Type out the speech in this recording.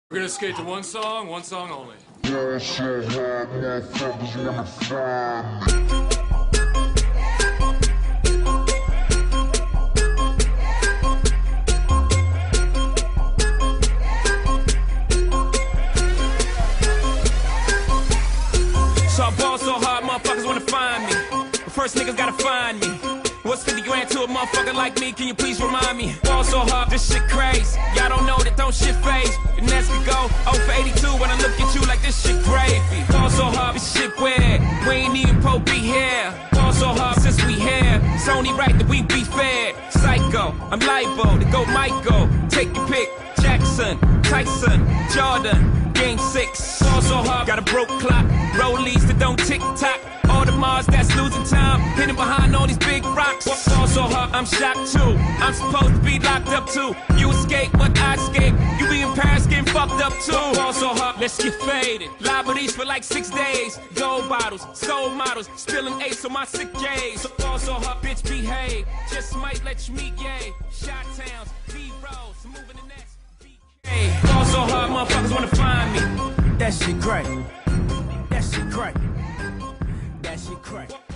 We're gonna skate to one song only. So I ball so hard, motherfuckers wanna find me. But first niggas gotta find me. What's 50 grand to a motherfucker like me? Can you please remind me? Ball so hard, this shit crazy. Y'all don't know that don't shit phase. The next could go 0 for 82 when I look at you like this shit gravy. Ball so hard, this shit weird. We ain't even po be here. Ball so hard since we here. It's only right that we be fair. Psycho, I'm libo to go Michael. Take your pick. Jackson, Tyson, Jordan, Game 6. Ball so hard, got a broke clock. Rollies that don't tick tock. All the Mars that's losing time, hidden behind all these big rocks. Ball so hard, I'm shocked too. I'm supposed to be locked up too. You escape, but I escape. You be in Paris getting fucked up too. Ball so hard, let's get faded. Liberties for like 6 days. Gold bottles, soul models, spilling ace on my sick days. So ball so hard, bitch behave. Just might let you meet gay. Shot towns, B-rolls, moving the next. BK. Ball so hard, motherfuckers wanna find me. That shit great. That shit great. That shit crack.